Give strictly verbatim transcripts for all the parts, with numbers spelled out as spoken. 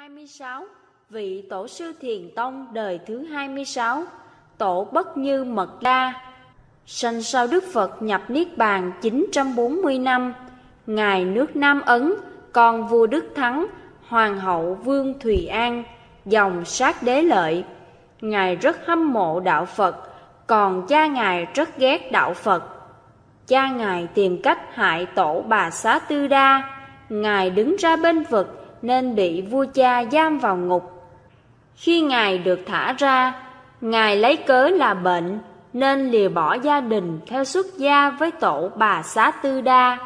hai mươi sáu, vị Tổ sư Thiền Tông đời thứ hai mươi sáu, Tổ Bất Như Mật Đa. Sanh sau Đức Phật nhập Niết Bàn chín trăm bốn mươi năm. Ngài nước Nam Ấn, con vua Đức Thắng, hoàng hậu Vương Thùy An, dòng Sát Đế Lợi. Ngài rất hâm mộ đạo Phật, còn cha Ngài rất ghét đạo Phật. Cha Ngài tìm cách hại tổ Bà Xá Tư Đa. Ngài đứng ra bên vực nên bị vua cha giam vào ngục. Khi Ngài được thả ra, Ngài lấy cớ là bệnh nên lìa bỏ gia đình theo xuất gia với tổ Bà Xá Tư Đa.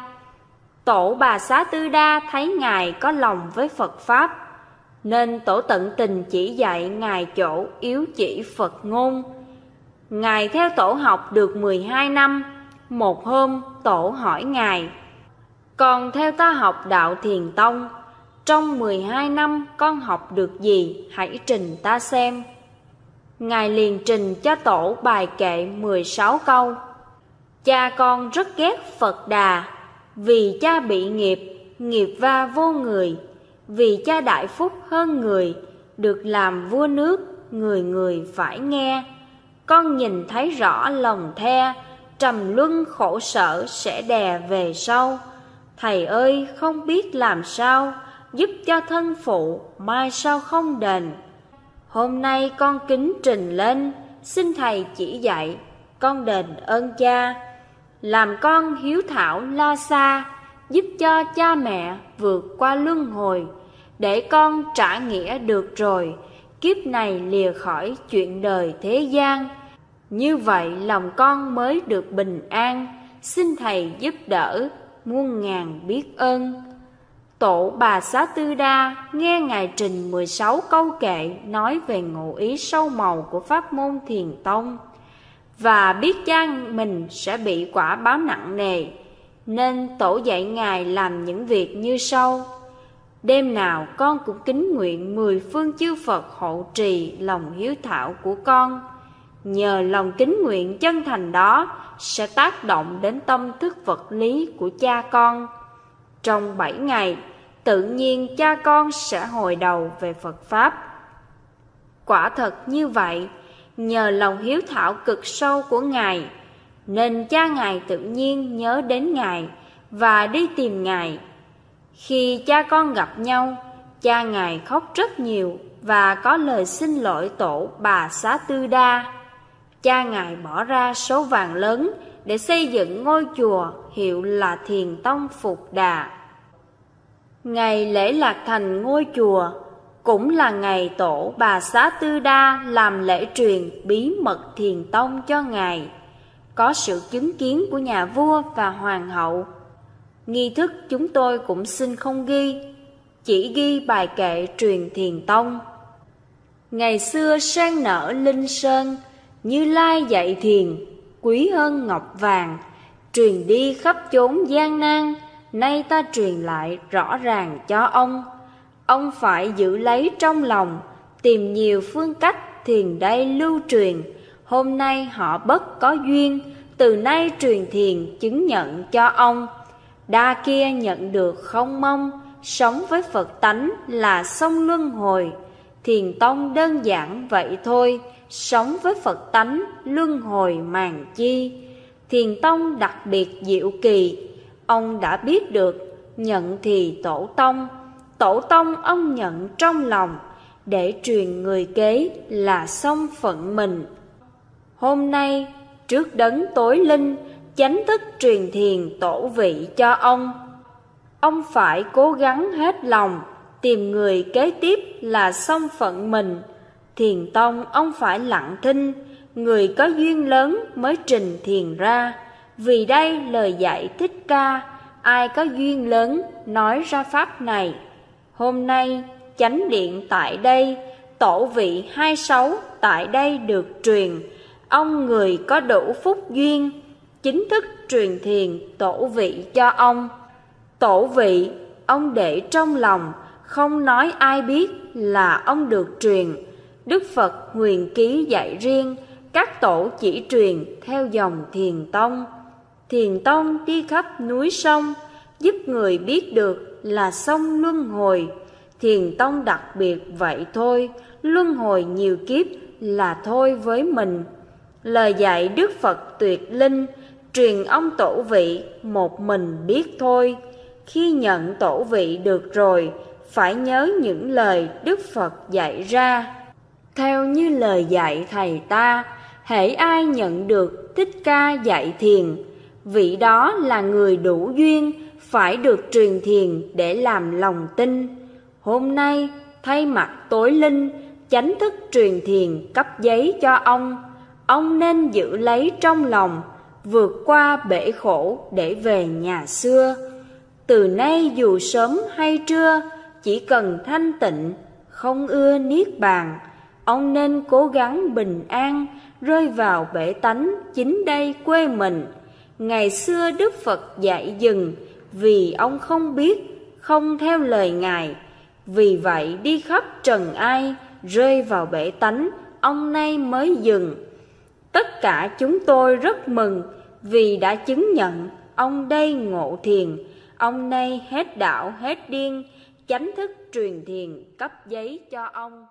Tổ Bà Xá Tư Đa thấy Ngài có lòng với Phật Pháp, nên tổ tận tình chỉ dạy Ngài chỗ yếu chỉ Phật ngôn. Ngài theo tổ học được mười hai năm. Một hôm tổ hỏi Ngài: "Con theo ta học đạo Thiền Tông, trong mười hai năm con học được gì, hãy trình ta xem." Ngài liền trình cho tổ bài kệ mười sáu câu. Cha con rất ghét Phật Đà, vì cha bị nghiệp, nghiệp va vô người. Vì cha đại phúc hơn người, được làm vua nước, người người phải nghe. Con nhìn thấy rõ lòng the, trầm luân khổ sở sẽ đè về sau. Thầy ơi không biết làm sao, giúp cho thân phụ, mai sau không đền. Hôm nay con kính trình lên, xin thầy chỉ dạy, con đền ơn cha. Làm con hiếu thảo lo xa, giúp cho cha mẹ vượt qua luân hồi. Để con trả nghĩa được rồi, kiếp này lìa khỏi chuyện đời thế gian. Như vậy lòng con mới được bình an, xin thầy giúp đỡ, muôn ngàn biết ơn. Tổ Bà Xá Tư Đa nghe Ngài trình mười sáu câu kệ nói về ngụ ý sâu màu của pháp môn Thiền Tông, và biết cha mình sẽ bị quả báo nặng nề, nên tổ dạy Ngài làm những việc như sau. Đêm nào con cũng kính nguyện mười phương chư Phật hộ trì lòng hiếu thảo của con. Nhờ lòng kính nguyện chân thành đó sẽ tác động đến tâm thức vật lý của cha con. Trong bảy ngày, tự nhiên cha con sẽ hồi đầu về Phật Pháp. Quả thật như vậy, nhờ lòng hiếu thảo cực sâu của Ngài, nên cha Ngài tự nhiên nhớ đến Ngài và đi tìm Ngài. Khi cha con gặp nhau, cha Ngài khóc rất nhiều và có lời xin lỗi tổ Bà Xá Tư Đa. Cha Ngài bỏ ra số vàng lớn để xây dựng ngôi chùa hiệu là Thiền Tông Phục Đà. Ngày lễ lạc thành ngôi chùa cũng là ngày tổ Bà Xá Tư Đa làm lễ truyền bí mật Thiền Tông cho Ngài, có sự chứng kiến của nhà vua và hoàng hậu. Nghi thức chúng tôi cũng xin không ghi, chỉ ghi bài kệ truyền Thiền Tông. Ngày xưa sen nở linh sơn, Như Lai dạy thiền, quý hơn ngọc vàng, truyền đi khắp chốn gian nan, nay ta truyền lại rõ ràng cho ông. Ông phải giữ lấy trong lòng, tìm nhiều phương cách thiền đây lưu truyền. Hôm nay họ bất có duyên, từ nay truyền thiền chứng nhận cho ông. Đa kia nhận được không mong, sống với Phật tánh là sông luân hồi. Thiền Tông đơn giản vậy thôi, sống với Phật tánh luân hồi màng chi. Thiền Tông đặc biệt diệu kỳ, ông đã biết được, nhận thì tổ tông. Tổ tông ông nhận trong lòng, để truyền người kế là xong phận mình. Hôm nay trước đấng tối linh, chánh thức truyền thiền tổ vị cho ông. Ông phải cố gắng hết lòng, tìm người kế tiếp là xong phận mình. Thiền Tông ông phải lặng thinh, người có duyên lớn mới trình thiền ra. Vì đây lời dạy Thích Ca, ai có duyên lớn nói ra pháp này. Hôm nay chánh điện tại đây, tổ vị hai sáu tại đây được truyền. Ông người có đủ phúc duyên, chính thức truyền thiền tổ vị cho ông. Tổ vị ông để trong lòng, không nói ai biết là ông được truyền. Đức Phật huyền ký dạy riêng, các tổ chỉ truyền theo dòng Thiền Tông. Thiền Tông đi khắp núi sông, giúp người biết được là sông luân hồi. Thiền tông đặc biệt vậy thôi, luân hồi nhiều kiếp là thôi với mình. Lời dạy Đức Phật tuyệt linh, truyền ông tổ vị một mình biết thôi. Khi nhận tổ vị được rồi, phải nhớ những lời Đức Phật dạy ra. Theo như lời dạy thầy ta, hễ ai nhận được Thích Ca dạy thiền, vị đó là người đủ duyên, phải được truyền thiền để làm lòng tin. Hôm nay thay mặt tối linh, chánh thức truyền thiền cấp giấy cho ông. Ông nên giữ lấy trong lòng, vượt qua bể khổ để về nhà xưa. Từ nay dù sớm hay trưa, chỉ cần thanh tịnh, không ưa niết bàn, ông nên cố gắng bình an, rơi vào bể tánh chính đây quê mình. Ngày xưa Đức Phật dạy dừng, vì ông không biết, không theo lời Ngài. Vì vậy đi khắp trần ai, rơi vào bể tánh, ông nay mới dừng. Tất cả chúng tôi rất mừng, vì đã chứng nhận ông đây ngộ thiền. Ông nay hết đạo hết điên, chánh thức truyền thiền cấp giấy cho ông.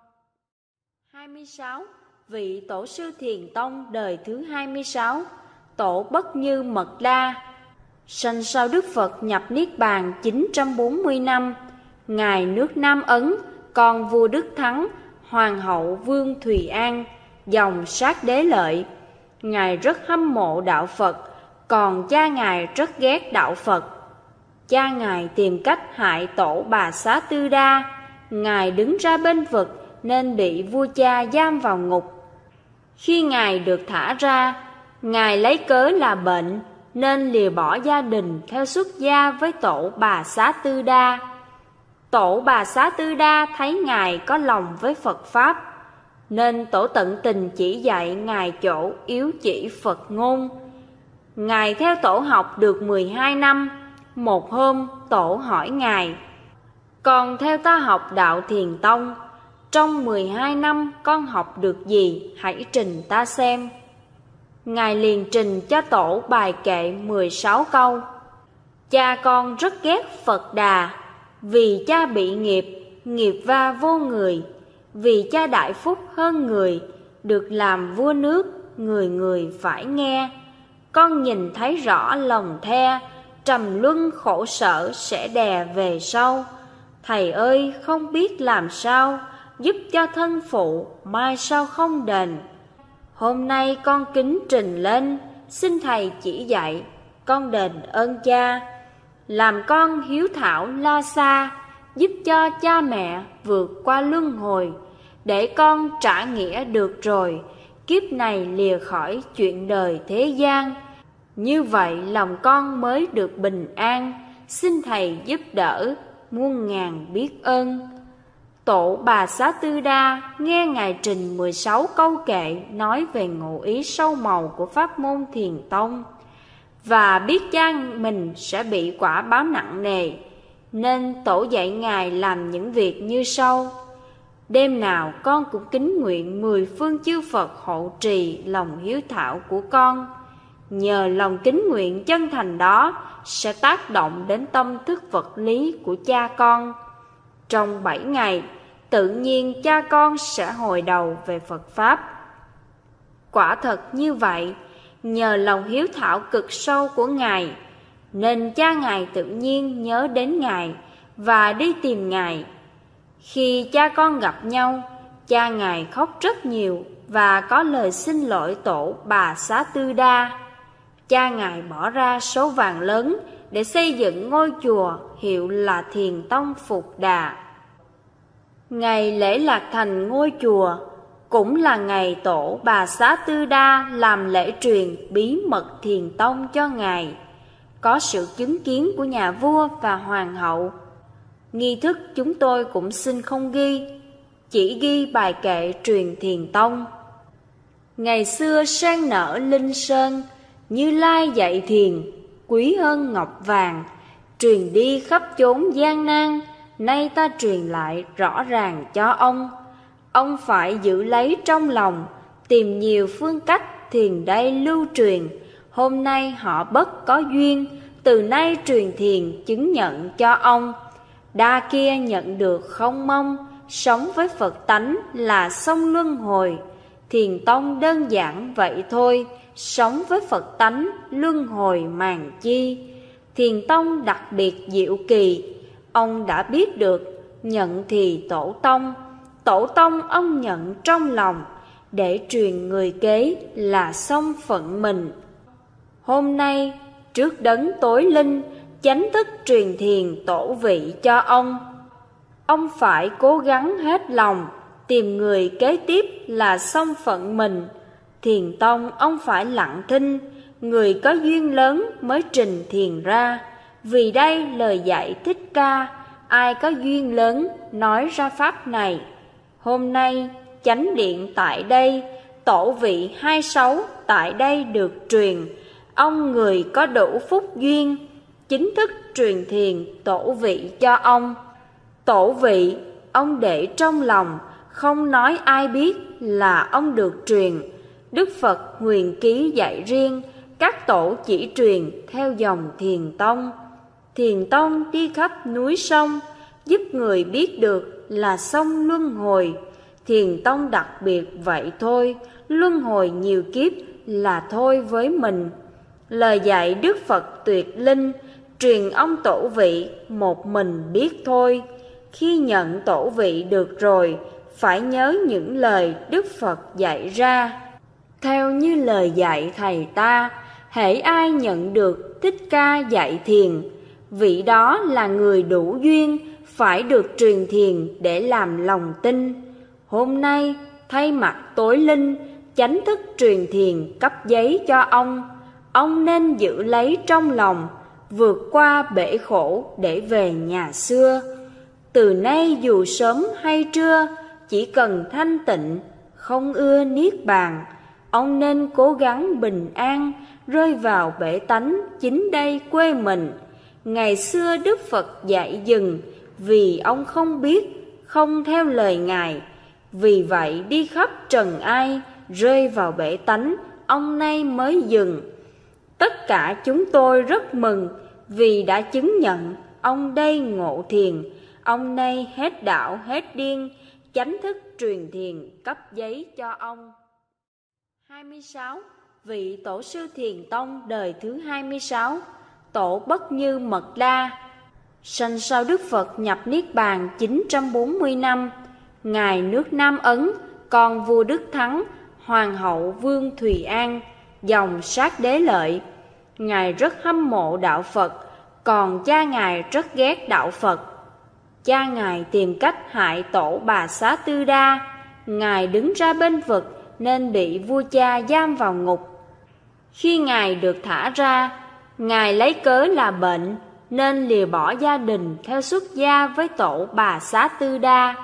hai mươi sáu. Vị Tổ sư Thiền Tông đời thứ hai mươi sáu, Tổ Bất Như Mật La. Sanh sau Đức Phật nhập Niết Bàn chín trăm bốn mươi năm. Ngài nước Nam Ấn, con vua Đức Thắng, Hoàng hậu Vương Thùy An, dòng Sát Đế Lợi. Ngài rất hâm mộ đạo Phật, còn cha Ngài rất ghét đạo Phật. Cha Ngài tìm cách hại tổ Bà Xá Tư Đa. Ngài đứng ra bên vực nên bị vua cha giam vào ngục. Khi Ngài được thả ra, Ngài lấy cớ là bệnh nên lìa bỏ gia đình theo xuất gia với tổ Bà Xá Tư Đa. Tổ Bà Xá Tư Đa thấy Ngài có lòng với Phật Pháp, nên tổ tận tình chỉ dạy Ngài chỗ yếu chỉ Phật ngôn. Ngài theo tổ học được mười hai năm. Một hôm tổ hỏi Ngài: "Con theo ta học đạo Thiền Tông, trong mười hai năm con học được gì, hãy trình ta xem." Ngài liền trình cho tổ bài kệ mười sáu câu. Cha con rất ghét Phật Đà, vì cha bị nghiệp, nghiệp va vô người. Vì cha đại phúc hơn người, được làm vua nước, người người phải nghe. Con nhìn thấy rõ lòng the, trầm luân khổ sở sẽ đè về sau. Thầy ơi không biết làm sao, giúp cho thân phụ, mai sau không đền. Hôm nay con kính trình lên, xin thầy chỉ dạy, con đền ơn cha. Làm con hiếu thảo lo xa, giúp cho cha mẹ vượt qua luân hồi. Để con trả nghĩa được rồi, kiếp này lìa khỏi chuyện đời thế gian. Như vậy lòng con mới được bình an, xin thầy giúp đỡ, muôn ngàn biết ơn. Tổ Bà Xá Tư Đa nghe Ngài trình mười sáu câu kệ nói về ngụ ý sâu màu của pháp môn Thiền Tông, và biết cha mình sẽ bị quả báo nặng nề, nên tổ dạy Ngài làm những việc như sau. Đêm nào con cũng kính nguyện mười phương chư Phật hộ trì lòng hiếu thảo của con. Nhờ lòng kính nguyện chân thành đó sẽ tác động đến tâm thức vật lý của cha con. Trong bảy ngày, tự nhiên cha con sẽ hồi đầu về Phật Pháp. Quả thật như vậy, nhờ lòng hiếu thảo cực sâu của Ngài, nên cha Ngài tự nhiên nhớ đến Ngài và đi tìm Ngài. Khi cha con gặp nhau, cha Ngài khóc rất nhiều và có lời xin lỗi tổ Bà Xá Tư Đa. Cha Ngài bỏ ra số vàng lớn để xây dựng ngôi chùa hiệu là Thiền Tông Phục Đà. Ngày lễ lạc thành ngôi chùa cũng là ngày tổ Bà Xá Tư Đa làm lễ truyền bí mật Thiền Tông cho Ngài, có sự chứng kiến của nhà vua và hoàng hậu. Nghi thức chúng tôi cũng xin không ghi, chỉ ghi bài kệ truyền Thiền Tông. Ngày xưa sen nở linh sơn, Như Lai dạy thiền, quý hơn ngọc vàng, truyền đi khắp chốn gian nan, nay ta truyền lại rõ ràng cho ông. Ông phải giữ lấy trong lòng, tìm nhiều phương cách thiền đây lưu truyền. Hôm nay họ bất có duyên, từ nay truyền thiền chứng nhận cho ông. Đa kia nhận được không mong, sống với Phật tánh là xong luân hồi. Thiền tông đơn giản vậy thôi, sống với Phật tánh luân hồi màng chi. Thiền tông đặc biệt diệu kỳ, ông đã biết được, nhận thì tổ tông. Tổ tông ông nhận trong lòng, để truyền người kế là xong phận mình. Hôm nay trước đấng tối linh, chánh thức truyền thiền tổ vị cho ông. Ông phải cố gắng hết lòng, tìm người kế tiếp là xong phận mình. Thiền tông ông phải lặng thinh, người có duyên lớn mới trình thiền ra. Vì đây lời dạy Thích Ca, ai có duyên lớn nói ra pháp này. Hôm nay chánh điện tại đây, tổ vị hai sáu tại đây được truyền. Ông người có đủ phúc duyên, chính thức truyền thiền tổ vị cho ông. Tổ vị ông để trong lòng, không nói ai biết là ông được truyền. Đức Phật huyền ký dạy riêng, các tổ chỉ truyền theo dòng thiền tông. Thiền tông đi khắp núi sông, giúp người biết được là xong luân hồi. Thiền tông đặc biệt vậy thôi, luân hồi nhiều kiếp là thôi với mình. Lời dạy Đức Phật tuyệt linh, truyền ông tổ vị một mình biết thôi. Khi nhận tổ vị được rồi, phải nhớ những lời Đức Phật dạy ra. Theo như lời dạy thầy ta, hễ ai nhận được Thích Ca dạy thiền, vị đó là người đủ duyên, phải được truyền thiền để làm lòng tin. Hôm nay thay mặt tối linh, chánh thức truyền thiền cấp giấy cho ông. Ông nên giữ lấy trong lòng, vượt qua bể khổ để về nhà xưa. Từ nay dù sớm hay trưa, chỉ cần thanh tịnh, không ưa niết bàn. Ông nên cố gắng bình an, rơi vào bể tánh chính đây quê mình. Ngày xưa Đức Phật dạy dừng, vì ông không biết, không theo lời Ngài. Vì vậy đi khắp trần ai, rơi vào bể tánh, ông nay mới dừng. Tất cả chúng tôi rất mừng, vì đã chứng nhận ông đây ngộ thiền. Ông nay hết đạo hết điên, chánh thức truyền thiền cấp giấy cho ông. hai mươi sáu. Vị tổ sư Thiền tông đời thứ hai mươi sáu, tổ Bất Như Mật Đa. Sanh sau Đức Phật nhập Niết Bàn chín trăm bốn mươi năm. Ngài nước Nam Ấn, con vua Đức Thắng, hoàng hậu Vương Thùy An, dòng Sát Đế Lợi. Ngài rất hâm mộ đạo Phật, còn cha Ngài rất ghét đạo Phật. Cha Ngài tìm cách hại tổ Bà Xá Tư Đa. Ngài đứng ra bên vực nên bị vua cha giam vào ngục. Khi Ngài được thả ra, Ngài lấy cớ là bệnh nên lìa bỏ gia đình theo xuất gia với tổ Bà Xá Tư Đa.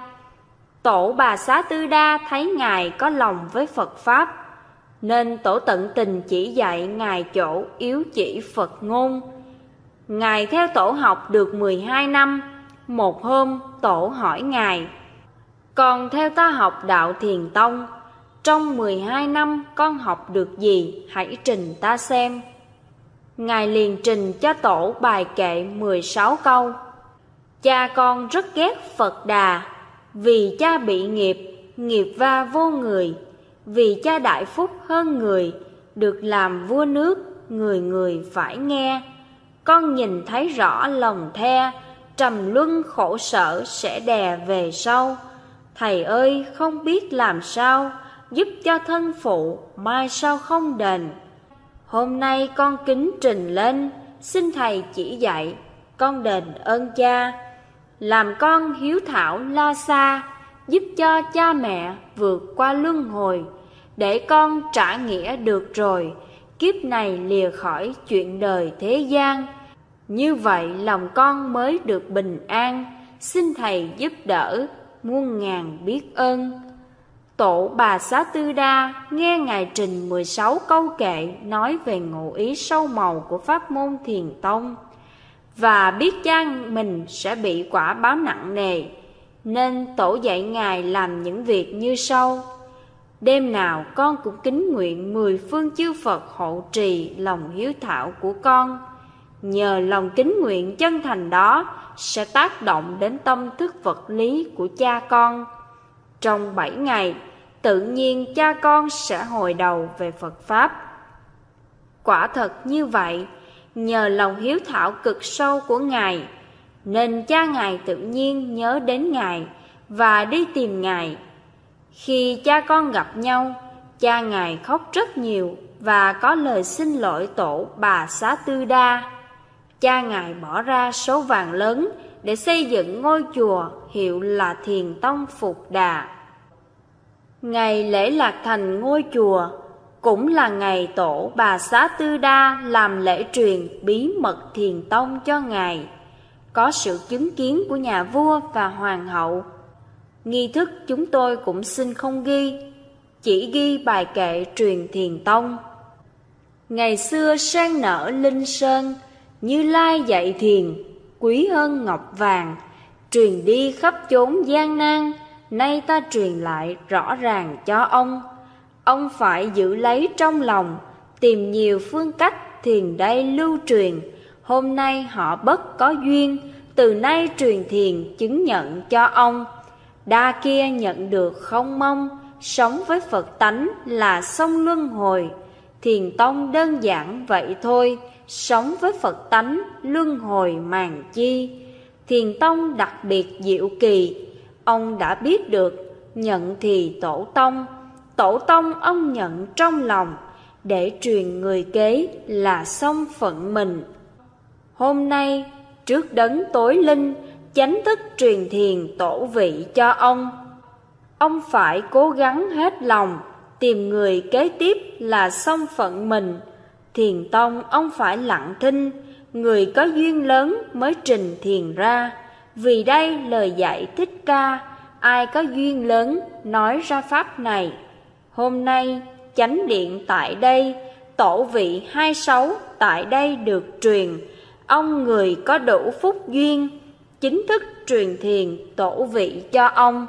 Tổ Bà Xá Tư Đa thấy Ngài có lòng với Phật Pháp, nên tổ tận tình chỉ dạy Ngài chỗ yếu chỉ Phật ngôn. Ngài theo tổ học được mười hai năm. Một hôm tổ hỏi Ngài: "Con theo ta học đạo Thiền tông, trong mười hai năm con học được gì, hãy trình ta xem." Ngài liền trình cho tổ bài kệ mười sáu câu. Cha con rất ghét Phật Đà, vì cha bị nghiệp, nghiệp va vô người. Vì cha đại phúc hơn người, được làm vua nước, người người phải nghe. Con nhìn thấy rõ lòng the, trầm luân khổ sở sẽ đè về sau. Thầy ơi không biết làm sao, giúp cho thân phụ, mai sau không đền. Hôm nay con kính trình lên, xin thầy chỉ dạy, con đền ơn cha. Làm con hiếu thảo lo xa, giúp cho cha mẹ vượt qua luân hồi. Để con trả nghĩa được rồi, kiếp này lìa khỏi chuyện đời thế gian. Như vậy lòng con mới được bình an, xin thầy giúp đỡ, muôn ngàn biết ơn. Tổ Bà Xá Tư Đa nghe Ngài trình mười sáu câu kệ nói về ngụ ý sâu màu của pháp môn Thiền tông, và biết cha mình sẽ bị quả báo nặng nề, nên tổ dạy Ngài làm những việc như sau. Đêm nào con cũng kính nguyện mười phương chư Phật hộ trì lòng hiếu thảo của con. Nhờ lòng kính nguyện chân thành đó sẽ tác động đến tâm thức vật lý của cha con. Trong bảy ngày, tự nhiên cha con sẽ hồi đầu về Phật Pháp. Quả thật như vậy, nhờ lòng hiếu thảo cực sâu của Ngài, nên cha Ngài tự nhiên nhớ đến Ngài và đi tìm Ngài. Khi cha con gặp nhau, cha Ngài khóc rất nhiều và có lời xin lỗi tổ Bà Xá Tư Đa. Cha Ngài bỏ ra số vàng lớn để xây dựng ngôi chùa hiệu là Thiền Tông Phục Đà. Ngày lễ lạc thành ngôi chùa cũng là ngày tổ Bà Xá Tư Đa làm lễ truyền bí mật Thiền Tông cho Ngài, có sự chứng kiến của nhà vua và hoàng hậu. Nghi thức chúng tôi cũng xin không ghi, chỉ ghi bài kệ truyền Thiền Tông. Ngày xưa sen nở linh sơn, Như Lai dạy thiền, quý hơn ngọc vàng, truyền đi khắp chốn gian nan, nay ta truyền lại rõ ràng cho ông. Ông phải giữ lấy trong lòng, tìm nhiều phương cách thiền đây lưu truyền. Hôm nay họ bất có duyên, từ nay truyền thiền chứng nhận cho ông. Đa kia nhận được không mong, sống với Phật tánh là sông luân hồi. Thiền Tông đơn giản vậy thôi, sống với Phật tánh luân hồi màng chi. Thiền Tông đặc biệt diệu kỳ, ông đã biết được, nhận thì tổ tông. Tổ tông ông nhận trong lòng, để truyền người kế là xong phận mình. Hôm nay trước đấng tối linh, chánh thức truyền thiền tổ vị cho ông. Ông phải cố gắng hết lòng, tìm người kế tiếp là xong phận mình. Thiền Tông ông phải lặng thinh, người có duyên lớn mới trình thiền ra. Vì đây lời dạy Thích Ca, ai có duyên lớn nói ra pháp này. Hôm nay chánh điện tại đây, tổ vị hai sáu tại đây được truyền. Ông người có đủ phúc duyên, chính thức truyền thiền tổ vị cho ông.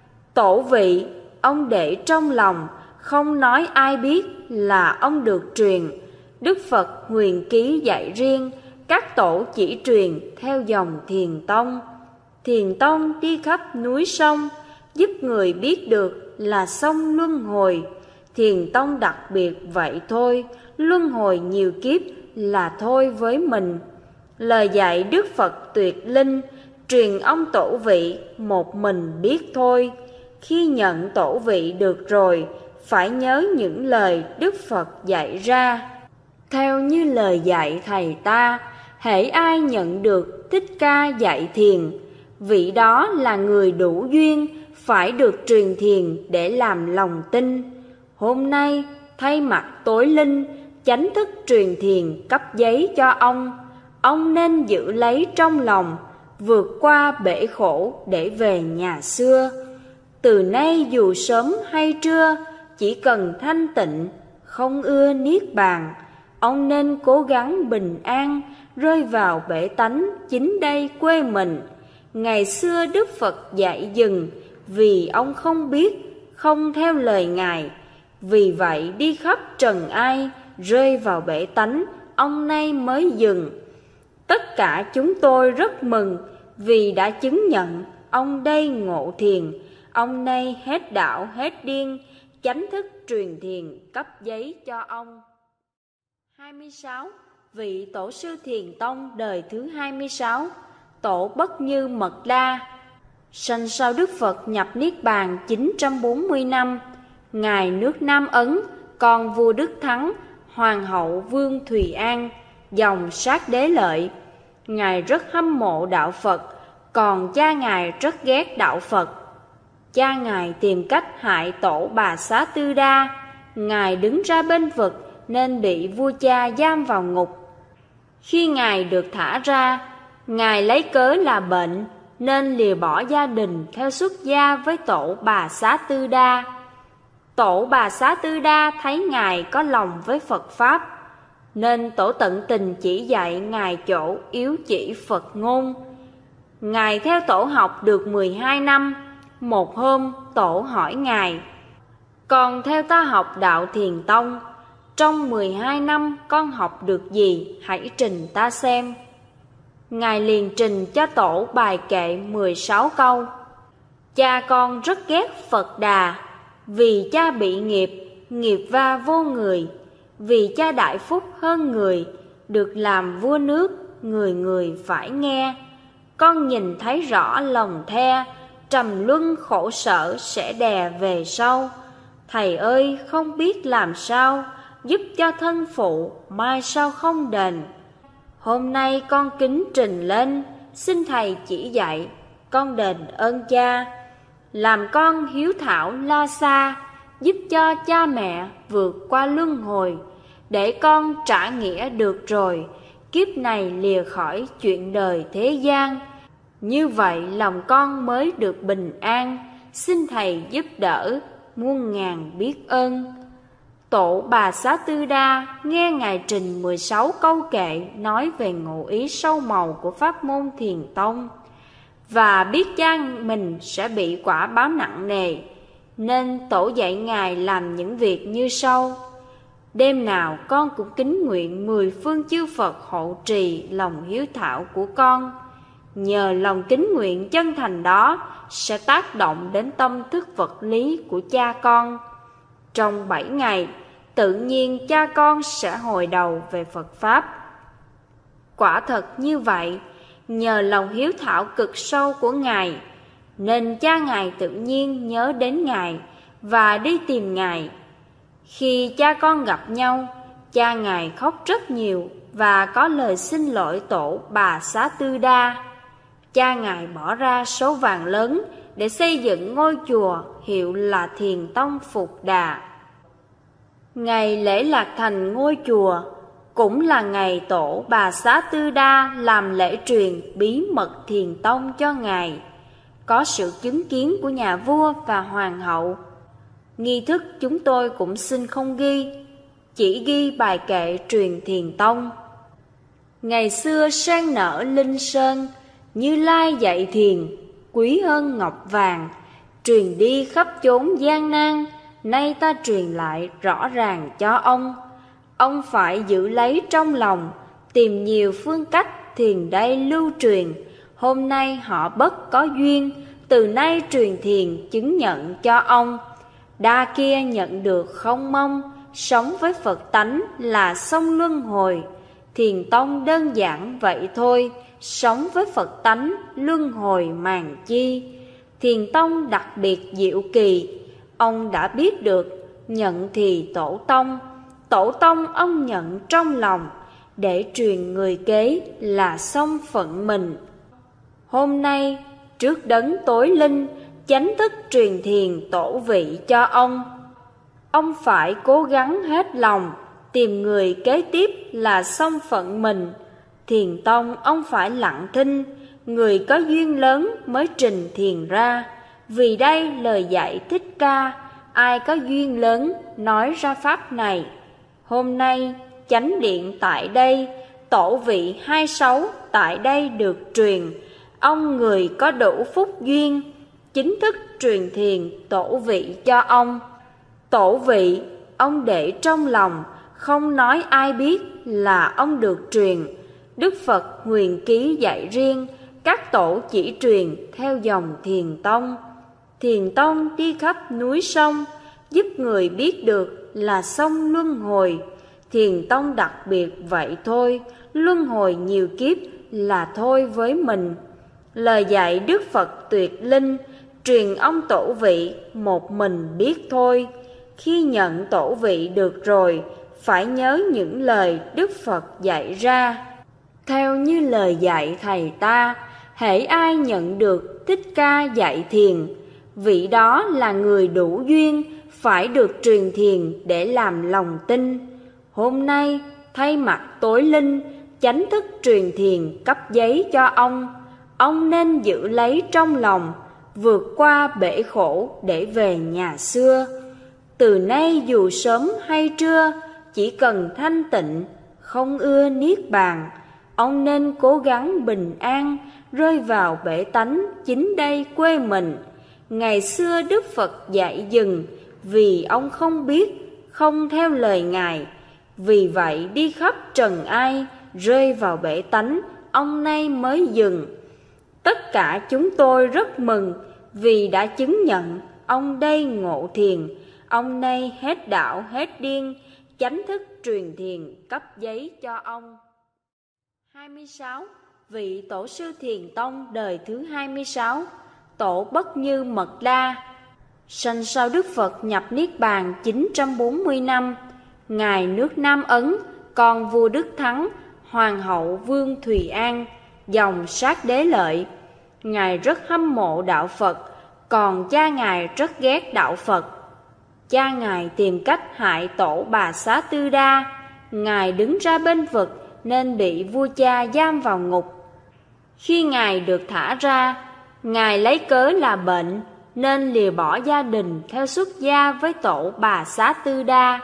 Tổ vị ông để trong lòng, không nói ai biết là ông được truyền. Đức Phật huyền ký dạy riêng, các tổ chỉ truyền theo dòng Thiền Tông. Thiền Tông đi khắp núi sông, giúp người biết được là sông luân hồi. Thiền Tông đặc biệt vậy thôi, luân hồi nhiều kiếp là thôi với mình. Lời dạy Đức Phật tuyệt linh, truyền ông tổ vị một mình biết thôi. Khi nhận tổ vị được rồi, phải nhớ những lời Đức Phật dạy ra. Theo như lời dạy Thầy ta, hễ ai nhận được Thích Ca dạy thiền, vị đó là người đủ duyên, phải được truyền thiền để làm lòng tin. Hôm nay thay mặt tối linh, chánh thức truyền thiền cấp giấy cho ông. Ông nên giữ lấy trong lòng, vượt qua bể khổ để về nhà xưa. Từ nay dù sớm hay trưa, chỉ cần thanh tịnh, không ưa niết bàn. Ông nên cố gắng bình an, rơi vào bể tánh chính đây quê mình. Ngày xưa Đức Phật dạy dừng, vì ông không biết, không theo lời Ngài. Vì vậy đi khắp trần ai, rơi vào bể tánh, ông nay mới dừng. Tất cả chúng tôi rất mừng, vì đã chứng nhận ông đây ngộ thiền. Ông nay hết đạo hết điên, chánh thức truyền thiền cấp giấy cho ông. hai mươi sáu. Vị Tổ sư Thiền Tông đời thứ hai mươi sáu, Tổ Bất Như Mật Đa, sanh sau Đức Phật nhập Niết Bàn chín trăm bốn mươi năm. Ngài nước Nam Ấn, con vua Đức Thắng, hoàng hậu Vương Thùy An, dòng Sát Đế Lợi. Ngài rất hâm mộ đạo Phật, còn cha Ngài rất ghét đạo Phật. Cha Ngài tìm cách hại tổ Bà Xá Tư Đa. Ngài đứng ra bên vực nên bị vua cha giam vào ngục. Khi Ngài được thả ra, Ngài lấy cớ là bệnh nên lìa bỏ gia đình theo xuất gia với tổ Bà Xá Tư Đa. Tổ Bà Xá Tư Đa thấy Ngài có lòng với Phật Pháp, nên tổ tận tình chỉ dạy Ngài chỗ yếu chỉ Phật ngôn. Ngài theo tổ học được mười hai năm. Một hôm tổ hỏi Ngài: "Còn theo ta học đạo Thiền Tông, trong mười hai năm con học được gì, hãy trình ta xem. Ngài liền trình cho tổ bài kệ mười sáu câu. Cha con rất ghét Phật Đà, vì cha bị nghiệp, nghiệp va vô người. Vì cha đại phúc hơn người, được làm vua nước, người người phải nghe. Con nhìn thấy rõ lòng the, trầm luân khổ sở sẽ đè về sau. Thầy ơi không biết làm sao, giúp cho thân phụ, mai sau không đền. Hôm nay con kính trình lên, xin thầy chỉ dạy, con đền ơn cha. Làm con hiếu thảo la xa, giúp cho cha mẹ vượt qua luân hồi. Để con trả nghĩa được rồi, kiếp này lìa khỏi chuyện đời thế gian. Như vậy lòng con mới được bình an, xin thầy giúp đỡ, muôn ngàn biết ơn. Tổ Bà Xá Tư Đa nghe Ngài trình mười sáu câu kệ nói về ngụ ý sâu màu của pháp môn Thiền Tông, và biết cha mình sẽ bị quả báo nặng nề, nên tổ dạy Ngài làm những việc như sau. Đêm nào con cũng kính nguyện mười phương chư Phật hộ trì lòng hiếu thảo của con. Nhờ lòng kính nguyện chân thành đó sẽ tác động đến tâm thức vật lý của cha con. Trong bảy ngày, tự nhiên cha con sẽ hồi đầu về Phật Pháp. Quả thật như vậy, nhờ lòng hiếu thảo cực sâu của Ngài, nên cha Ngài tự nhiên nhớ đến Ngài và đi tìm Ngài. Khi cha con gặp nhau, cha Ngài khóc rất nhiều và có lời xin lỗi tổ Bà Xá Tư Đa. Cha Ngài bỏ ra số vàng lớn để xây dựng ngôi chùa hiệu là Thiền Tông Phục Đà. Ngày lễ lạc thành ngôi chùa cũng là ngày tổ Bà Xá Tư Đa làm lễ truyền bí mật Thiền Tông cho Ngài, có sự chứng kiến của nhà vua và hoàng hậu. Nghi thức chúng tôi cũng xin không ghi, chỉ ghi bài kệ truyền Thiền Tông. Ngày xưa sen nở linh sơn, Như Lai dạy thiền, quý hơn ngọc vàng, truyền đi khắp chốn gian nan, nay ta truyền lại rõ ràng cho ông. Ông phải giữ lấy trong lòng, tìm nhiều phương cách thiền đây lưu truyền. Hôm nay họ bất có duyên, từ nay truyền thiền chứng nhận cho ông. Đa kia nhận được không mong, sống với Phật tánh là sông luân hồi. Thiền Tông đơn giản vậy thôi, sống với Phật tánh luân hồi màng chi. Thiền Tông đặc biệt diệu kỳ, ông đã biết được, nhận thì tổ tông. Tổ tông ông nhận trong lòng, để truyền người kế là xong phận mình. Hôm nay trước đấng tối linh, chánh thức truyền thiền tổ vị cho ông. Ông phải cố gắng hết lòng, tìm người kế tiếp là xong phận mình. Thiền Tông ông phải lặng thinh, người có duyên lớn mới trình thiền ra. Vì đây lời dạy Thích Ca, ai có duyên lớn nói ra pháp này. Hôm nay chánh điện tại đây, tổ vị hai sáu tại đây được truyền. Ông người có đủ phúc duyên, chính thức truyền thiền tổ vị cho ông. Tổ vị ông để trong lòng, không nói ai biết là ông được truyền. Đức Phật huyền ký dạy riêng, các tổ chỉ truyền theo dòng Thiền Tông. Thiền Tông đi khắp núi sông, giúp người biết được là sông luân hồi. Thiền Tông đặc biệt vậy thôi, luân hồi nhiều kiếp là thôi với mình. Lời dạy Đức Phật tuyệt linh, truyền ông tổ vị một mình biết thôi. Khi nhận tổ vị được rồi, phải nhớ những lời Đức Phật dạy ra. Theo như lời dạy thầy ta, hễ ai nhận được Thích Ca dạy thiền, vị đó là người đủ duyên, phải được truyền thiền để làm lòng tin. Hôm nay thay mặt tối linh, chánh thức truyền thiền cấp giấy cho ông. Ông nên giữ lấy trong lòng, vượt qua bể khổ để về nhà xưa. Từ nay dù sớm hay trưa, chỉ cần thanh tịnh, không ưa niết bàn. Ông nên cố gắng bình an, rơi vào bể tánh chính đây quê mình. Ngày xưa Đức Phật dạy dừng, vì ông không biết, không theo lời Ngài. Vì vậy đi khắp trần ai, rơi vào bể tánh, ông nay mới dừng. Tất cả chúng tôi rất mừng, vì đã chứng nhận ông đây ngộ thiền, ông nay hết đạo hết điên, chánh thức truyền thiền cấp giấy cho ông. hai mươi sáu. Vị tổ sư Thiền Tông đời thứ hai mươi sáu, Tổ Bất Như Mật Đa. Sanh sau Đức Phật nhập Niết Bàn chín trăm bốn mươi năm, ngài nước Nam Ấn, con vua Đức Thắng, hoàng hậu Vương Thùy An, dòng Sát Đế Lợi. Ngài rất hâm mộ đạo Phật, còn cha ngài rất ghét đạo Phật. Cha ngài tìm cách hại tổ Bà Xá Tư Đa. Ngài đứng ra bên vực nên bị vua cha giam vào ngục. Khi ngài được thả ra, ngài lấy cớ là bệnh nên lìa bỏ gia đình theo xuất gia với tổ Bà Xá Tư Đa.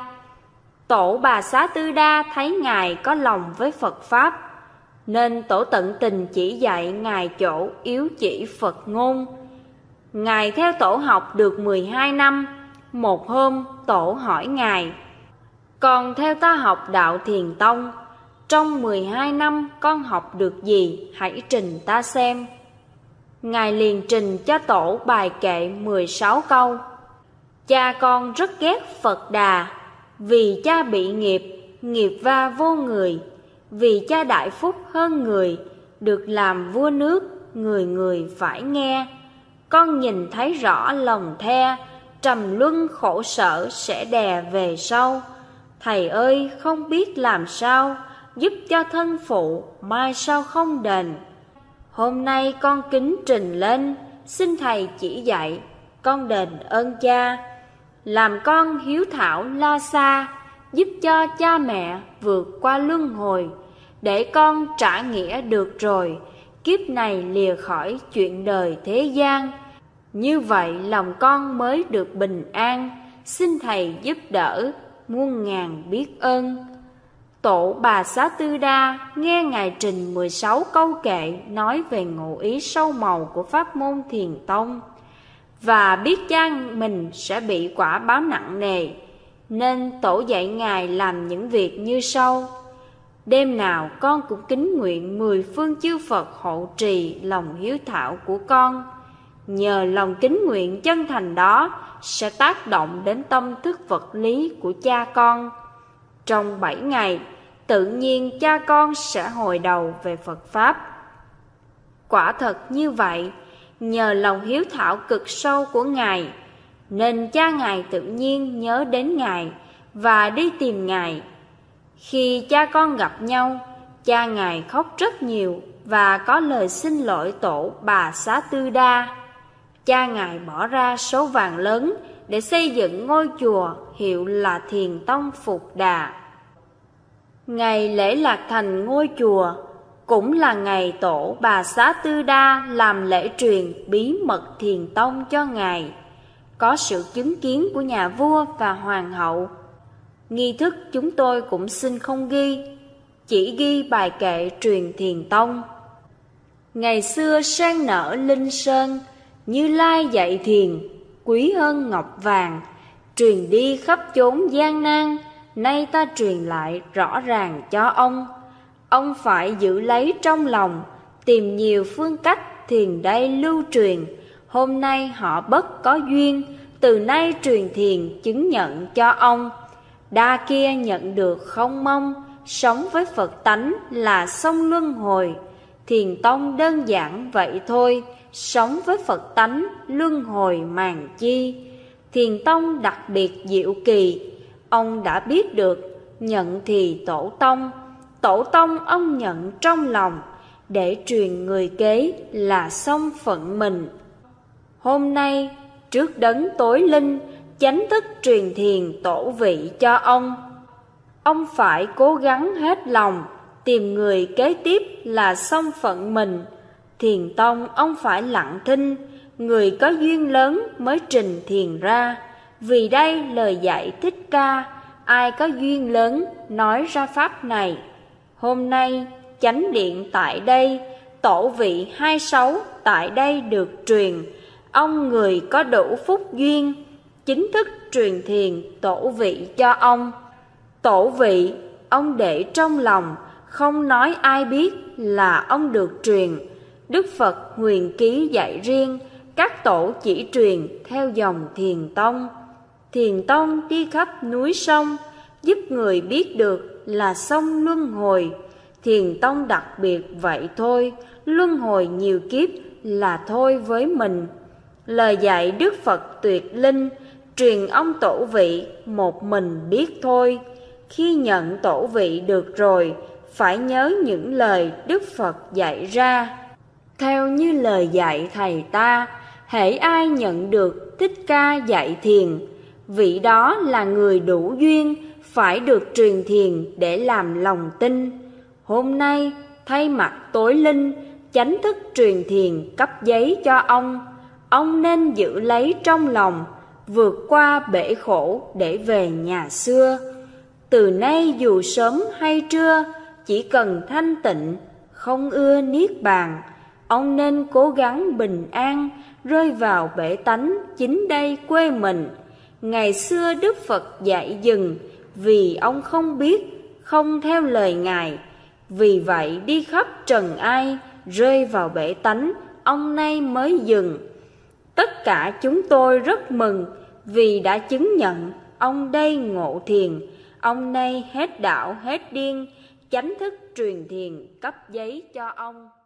Tổ Bà Xá Tư Đa thấy ngài có lòng với Phật Pháp, nên tổ tận tình chỉ dạy ngài chỗ yếu chỉ Phật ngôn. Ngài theo tổ học được mười hai năm. Một hôm tổ hỏi ngài: "Con theo ta học đạo Thiền Tông, trong mười hai năm con học được gì, hãy trình ta xem." Ngài liền trình cho tổ bài kệ mười sáu câu. Cha con rất ghét Phật Đà, vì cha bị nghiệp, nghiệp va vô người. Vì cha đại phúc hơn người, được làm vua nước, người người phải nghe. Con nhìn thấy rõ lòng the, trầm luân khổ sở sẽ đè về sau. Thầy ơi không biết làm sao, giúp cho thân phụ, mai sau không đền. Hôm nay con kính trình lên, xin thầy chỉ dạy, con đền ơn cha. Làm con hiếu thảo lo xa, giúp cho cha mẹ vượt qua luân hồi. Để con trả nghĩa được rồi, kiếp này lìa khỏi chuyện đời thế gian. Như vậy lòng con mới được bình an, xin thầy giúp đỡ, muôn ngàn biết ơn. Tổ Bà Xá Tư Đa nghe ngài trình mười sáu câu kệ nói về ngụ ý sâu màu của pháp môn Thiền Tông, và biết cha mình sẽ bị quả báo nặng nề, nên tổ dạy ngài làm những việc như sau. Đêm nào con cũng kính nguyện mười phương chư Phật hộ trì lòng hiếu thảo của con. Nhờ lòng kính nguyện chân thành đó sẽ tác động đến tâm thức vật lý của cha con. Trong bảy ngày, tự nhiên cha con sẽ hồi đầu về Phật Pháp. Quả thật như vậy, nhờ lòng hiếu thảo cực sâu của ngài, nên cha ngài tự nhiên nhớ đến ngài và đi tìm ngài. Khi cha con gặp nhau, cha ngài khóc rất nhiều và có lời xin lỗi tổ Bà Xá Tư Đa. Cha ngài bỏ ra số vàng lớn để xây dựng ngôi chùa hiệu là Thiền Tông Phục Đà. Ngày lễ lạc thành ngôi chùa cũng là ngày tổ Bà Xá Tư Đa làm lễ truyền bí mật Thiền Tông cho ngài, có sự chứng kiến của nhà vua và hoàng hậu. Nghi thức chúng tôi cũng xin không ghi, chỉ ghi bài kệ truyền Thiền Tông. Ngày xưa sen nở linh sơn, Như Lai dạy thiền, quý hơn ngọc vàng, truyền đi khắp chốn gian nan, nay ta truyền lại rõ ràng cho ông. Ông phải giữ lấy trong lòng, tìm nhiều phương cách thiền đây lưu truyền. Hôm nay họ bất có duyên, từ nay truyền thiền chứng nhận cho ông. Đa kia nhận được không mong, sống với Phật tánh là sông luân hồi. Thiền Tông đơn giản vậy thôi, sống với Phật tánh luân hồi màng chi. Thiền Tông đặc biệt diệu kỳ, ông đã biết được, nhận thì tổ tông. Tổ tông ông nhận trong lòng, để truyền người kế là xong phận mình. Hôm nay trước đấng tối linh, chánh thức truyền thiền tổ vị cho ông. Ông phải cố gắng hết lòng, tìm người kế tiếp là xong phận mình. Thiền Tông ông phải lặng thinh, người có duyên lớn mới trình thiền ra. Vì đây lời dạy Thích Ca, ai có duyên lớn nói ra pháp này. Hôm nay chánh điện tại đây, tổ vị hai sáu tại đây được truyền. Ông người có đủ phúc duyên, chính thức truyền thiền tổ vị cho ông. Tổ vị ông để trong lòng, không nói ai biết là ông được truyền. Đức Phật huyền ký dạy riêng, các tổ chỉ truyền theo dòng Thiền Tông. Thiền Tông đi khắp núi sông, giúp người biết được là sông luân hồi. Thiền Tông đặc biệt vậy thôi, luân hồi nhiều kiếp là thôi với mình. Lời dạy Đức Phật tuyệt linh, truyền ông tổ vị một mình biết thôi. Khi nhận tổ vị được rồi, phải nhớ những lời Đức Phật dạy ra. Theo như lời dạy thầy ta, hễ ai nhận được Thích Ca dạy thiền, vị đó là người đủ duyên, phải được truyền thiền để làm lòng tin. Hôm nay thay mặt tối linh, chánh thức truyền thiền cấp giấy cho ông. Ông nên giữ lấy trong lòng, vượt qua bể khổ để về nhà xưa. Từ nay dù sớm hay trưa, chỉ cần thanh tịnh, không ưa niết bàn. Ông nên cố gắng bình an, rơi vào bể tánh chính đây quê mình. Ngày xưa Đức Phật dạy dừng, vì ông không biết, không theo lời Ngài. Vì vậy đi khắp trần ai, rơi vào bể tánh, ông nay mới dừng. Tất cả chúng tôi rất mừng, vì đã chứng nhận ông đây ngộ thiền. Ông nay hết đạo hết điên, chánh thức truyền thiền cấp giấy cho ông.